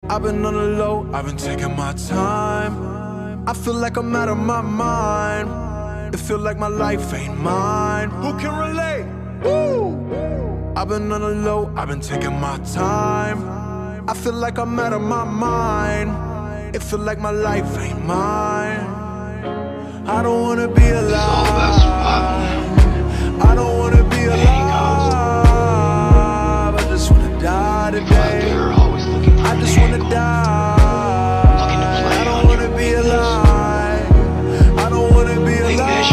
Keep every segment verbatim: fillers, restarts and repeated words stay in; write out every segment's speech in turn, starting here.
I've been on the low, I've been taking my time. I feel like I'm out of my mind. It feel like my life ain't mine. Who can relate? Woo! I've been on the low, I've been taking my time. I feel like I'm out of my mind. It feel like my life ain't mine. I don't wanna be alive. I don't wanna be alive. I just wanna die today. I just wanna die. I don't wanna be alive. I don't wanna be alive.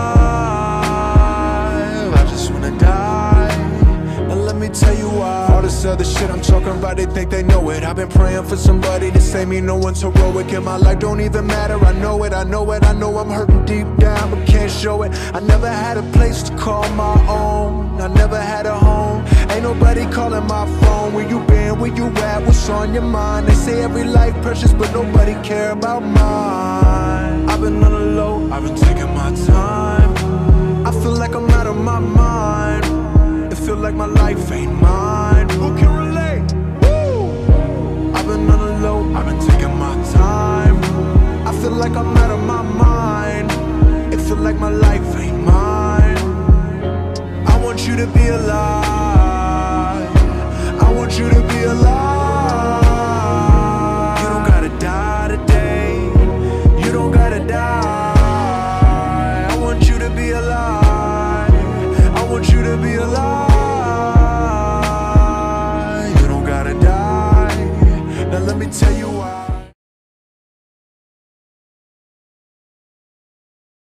I just wanna die. Now let me tell you why. All this other shit I'm talking about, they think they know it. I've been praying for somebody to save me. No one's heroic, and my life don't even matter. I know it, I know it, I know I'm hurting deep down, but can't show it. I never had a place to call my own. I never had a home. Ain't nobody calling my phone. Where you been, where you at, what's on your mind? They say every life precious, but nobody care about mine. I've been on the low, I've been taking my time. I feel like I'm out of my mind. It feel like my life ain't mine. Who can relate? Woo! I've been on the low, I've been taking my time. I feel like I'm out of my mind. It feel like my life ain't mine. I want you to be alive. I want you to be alive. You don't gotta die today. You don't gotta die. I want you to be alive. I want you to be alive. You don't gotta die. Now let me tell you